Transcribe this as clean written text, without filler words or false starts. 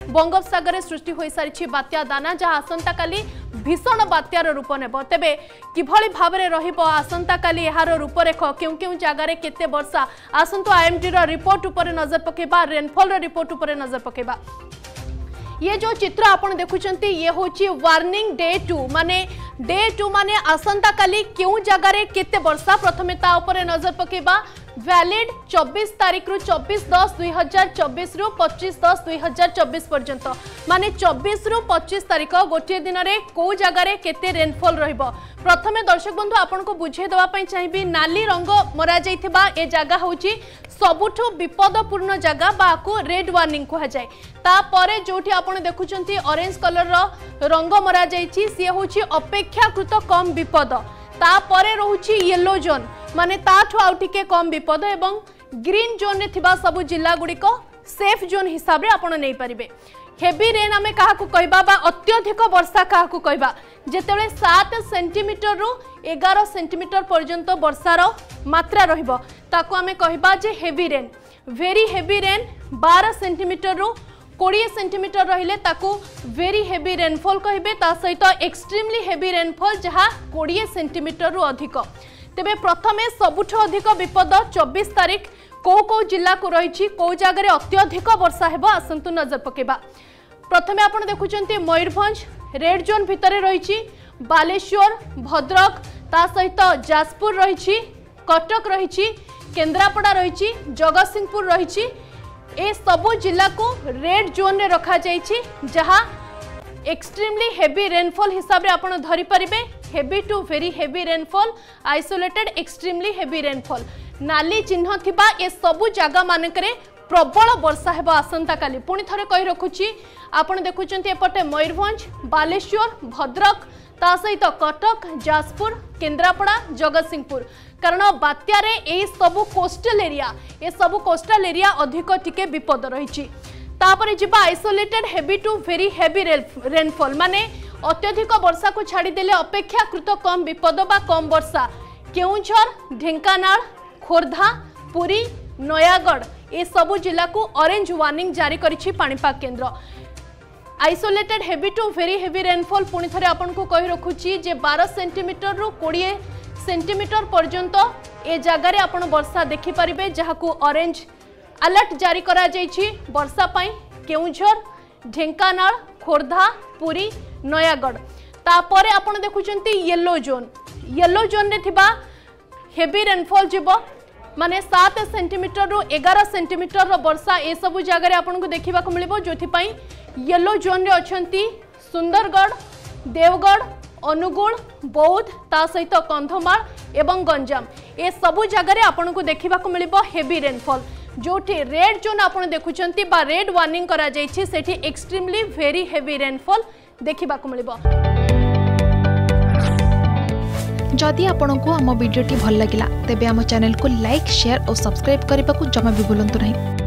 बंगोपसागर सृष्टि हो सारी बात्या दाना जहाँ आसंता काली भीषण बात्यार रूप नेब तेबे किभली भाव में रहिबो आसंता काली यार रूपरेख क्यों क्यों जगार केते वर्षा आसंतु आईएमडी रो रिपोर्ट उपर नजर पकेबा रेनफॉल रो रिपोर्ट उपर नजर पकेबा। ये जो चित्र आपण देखुचंती ये होची वार्निंग डे 2 माने आसंता काली क्यों जगार केते वर्षा प्रथमे ता ऊपर नजर पकेबा। वैलिड 24 तारीख रु 24/10/2024 रु 25/10/2024 पर्यंत माने 24 रु 25 तारीख गोटे दिन में कौ जगार केते रेनफॉल रहिबो। प्रथमे दर्शक बंधु आपन को बुझे देवा पई चाहिबी नाली रंग मरा जाइथिबा ए जगह होची सबुठु विपदपूर्ण जगह बाकू रेड वार्निंग कहा जाए। तापरे जोठी आपण देखुचंती ऑरेंज कलर रो रंग मरा जाइछि से होची अपेक्षाकृत कम विपद। तापरे रहुची येलो जोन माने ताठु आउ टिके कम विपद एवं ग्रीन जोन रे थिबा सब जिल्ला गुड़िक सेफ जोन हिसाब रे आपण नै परिबे। हेवी रेन आमे काहाकू कहबा बा अत्यधिक वर्षा काहाकू कहबा जेतेबेले 7 सेंटीमीटर रु 11 सेंटीमीटर पर्यंत वर्षार मात्रा रहिबो ताकू आमे कहबा जे heavy rain. Very heavy rain 12 centimetre रु 20 सेंटीमीटर रहिले ताकू वेरी हेवी रेनफॉल कहबे। ता सहित एक्सट्रीमली हेवी रेनफॉल जहा 20 सेंटीमीटर रु अधिक। तेबे प्रथमे सबुठो अधिक विपद 24 तारीख कौ जिला को रही कौ जगह अत्यधिक वर्षा हेबो आसंतु नजर पकेबा। प्रथमे आपण देखुचंती मयूरभंज रेड जोन भितरे रही बालेश्वर भद्रक ता सहित जाजपुर रही कटक रही केन्द्रापड़ा रही जगतसिंहपुर रही ए सबु जिला को रेड जोन रे रखा जाइछि जहाँ एक्सट्रीमली हेवी रेनफॉल हिसाब रे आपण धरि परिबे। Heavy to very heavy rainfall isolated extremely heavy rainfall नाली चिन्ह थिबा ए सबु जगह मानकरे प्रबल वर्षा हेबो आसंता काली। पुणी थरे कहि रखुछि आपण देखुचंती एपटे मयूरभंज बालेश्वर भद्रक ता सहित कटक जाजपुर केन्द्रापड़ा जगतसिंहपुर कारण बात्यारे ए सबु कोस्टल एरिया अधिक टिके विपद रही। तापरे जिबा isolated heavy to very heavy rainfall माने अत्यधिक वर्षा को छाड़ी देले अपेक्षाकृत कम विपद बा कम वर्षा केउंझर ढेंकानाल खोर्धा पुरी नयागढ़ ए सबु जिला को ऑरेंज वार्निंग जारी करिछि पाणीपाग केन्द्र। Isolated heavy to very heavy rainfall पुणी थरे आपन को कहि रखुछि जे 12 सेंटीमीटर रु 20 सेंटीमीटर पर्यंत ए जगह रे आपण वर्षा देखि परिबे जहाकू ऑरेंज अलर्ट जारी करा जाइछि वर्षा पाई केउंझर ढेंकानाल खोर्धा पुरी नयागढ़। तापरे आपण देखुचंती येलो जोन रे थिबा हेवी रेनफॉल जिवो माने 7 सेंटीमीटर रु 11 सेंटीमीटर रो वर्षा ए सबु जगह रे आपण को देखिबा को मिलिबो जोथि पई येलो जोन रे अछंती सुंदरगढ़ देवगढ़ अनुगुल बौद्ध ता सहित कंधमाल एवं गंजाम ए सबु जगह रे आपण को देखिबा को मिलिबो हेवी रेनफॉल। जोठी रेड जोन आपण देखुचंती बा रेड वार्निंग करा जाइछि सेठी एक्सट्रीमली वेरी हेवी रेनफॉल देखिबा को मिलिबो। जदि आपंक आम भिडी भल लगा तेब आम चैनल को लाइक शेयर और सब्सक्राइब करने को जमा भी भूलु नहीं।